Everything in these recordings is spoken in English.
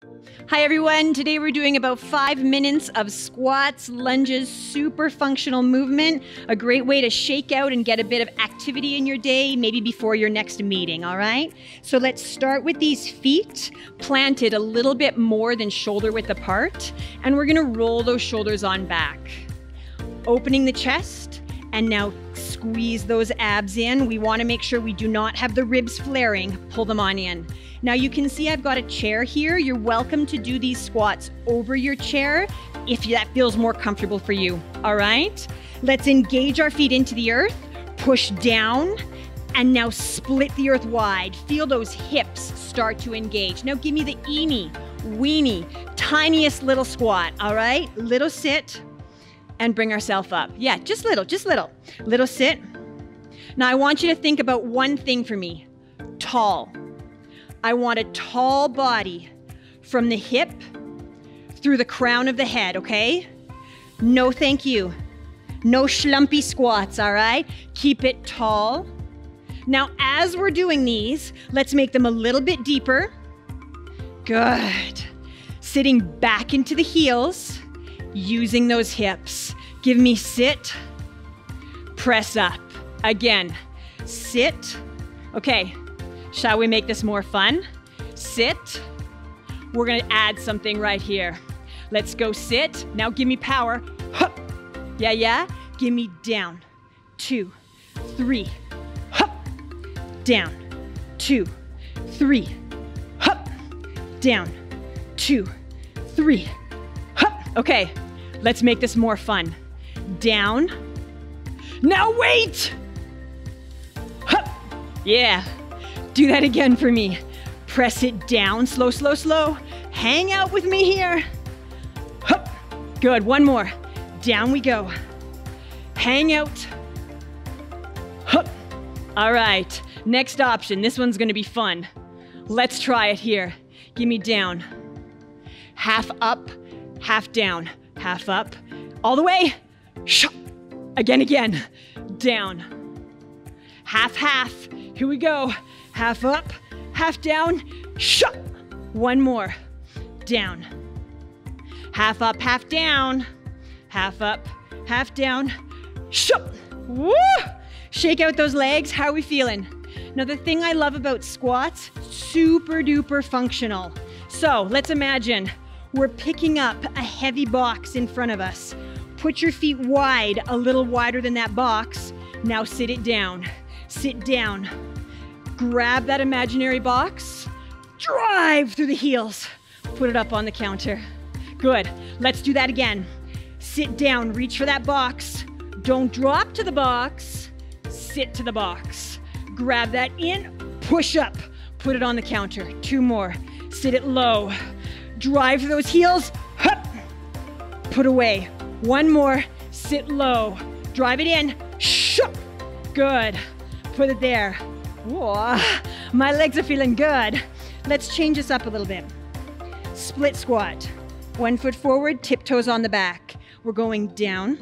Hi everyone, today we're doing about 5 minutes of squats, lunges, super functional movement. A great way to shake out and get a bit of activity in your day, maybe before your next meeting, all right? So let's start with these feet planted a little bit more than shoulder width apart, and we're gonna roll those shoulders on back. Opening the chest, and now squeeze those abs in. We wanna make sure we do not have the ribs flaring. Pull them on in. Now you can see I've got a chair here. You're welcome to do these squats over your chair if that feels more comfortable for you, all right? Let's engage our feet into the earth, push down, and now split the earth wide. Feel those hips start to engage. Now give me the eeny, weeny, tiniest little squat, all right? Little sit, and bring ourselves up. Yeah, just little. Little sit. Now I want you to think about one thing for me, tall. I want a tall body from the hip through the crown of the head, okay? No thank you. No schlumpy squats, all right? Keep it tall. Now, as we're doing these, let's make them a little bit deeper. Good. Sitting back into the heels, using those hips. Give me sit, press up. Again, sit. Okay. Shall we make this more fun? Sit. We're gonna add something right here. Let's go sit. Now give me power. Hup. Yeah. Give me down. 2, 3. Hup. Down. 2, 3. Hup. Down. 2, 3. Hup. Okay, let's make this more fun. Down. Now wait. Hup. Yeah. Do that again for me. Press it down, slow. Hang out with me here. Hup. Good, one more. Down we go. Hang out. Hup. All right, next option. This one's gonna be fun. Let's try it here. Give me down. Half up, half down. Half up, all the way. Again. Down. Half. Here we go. Half up, half down, one more, down. Half up, half down, half up, half down, woo! Shake out those legs, how are we feeling? Now the thing I love about squats, super duper functional. So let's imagine we're picking up a heavy box in front of us. Put your feet wide, a little wider than that box. Now sit it down, sit down. Grab that imaginary box, drive through the heels, put it up on the counter. Good, let's do that again. Sit down, reach for that box. Don't drop to the box, sit to the box. Grab that in, push up, put it on the counter. 2 more, sit it low. Drive through those heels, hup, put away. 1 more, sit low. Drive it in, good, put it there. Whoa, my legs are feeling good. Let's change this up a little bit. Split squat. 1 foot forward, tiptoes on the back. We're going down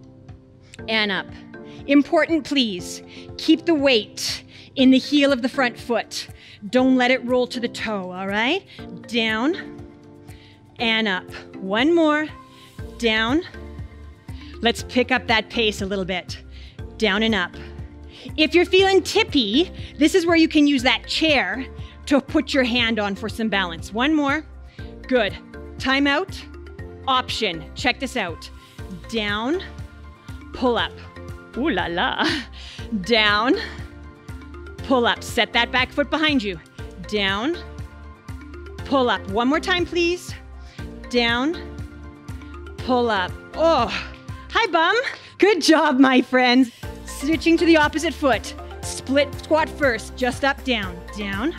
and up. Important, please, keep the weight in the heel of the front foot. Don't let it roll to the toe, all right? Down and up. 1 more, down. Let's pick up that pace a little bit. Down and up. If you're feeling tippy, this is where you can use that chair to put your hand on for some balance. 1 more. Good. Time out. Option. Check this out. Down. Pull up. Ooh la la. Down. Pull up. Set that back foot behind you. Down. Pull up. 1 more time, please. Down. Pull up. Oh, hi, bum. Good job, my friends. Switching to the opposite foot. Split squat first, just up, down, down,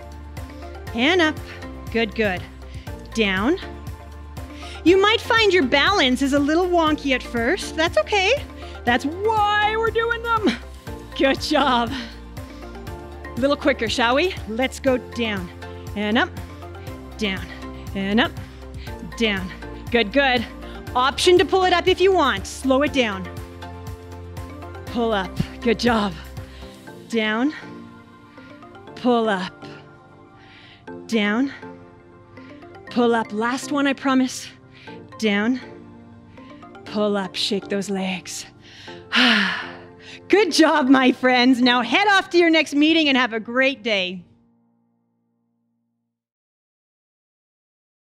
and up. Good. Down. You might find your balance is a little wonky at first. That's okay. That's why we're doing them. Good job. A little quicker, shall we? Let's go down and up, down and up, down. Good. Option to pull it up if you want. Slow it down. Pull up. Good job. Down. Pull up. Down. Pull up. Last one, I promise. Down. Pull up. Shake those legs. Good job, my friends. Now head off to your next meeting and have a great day.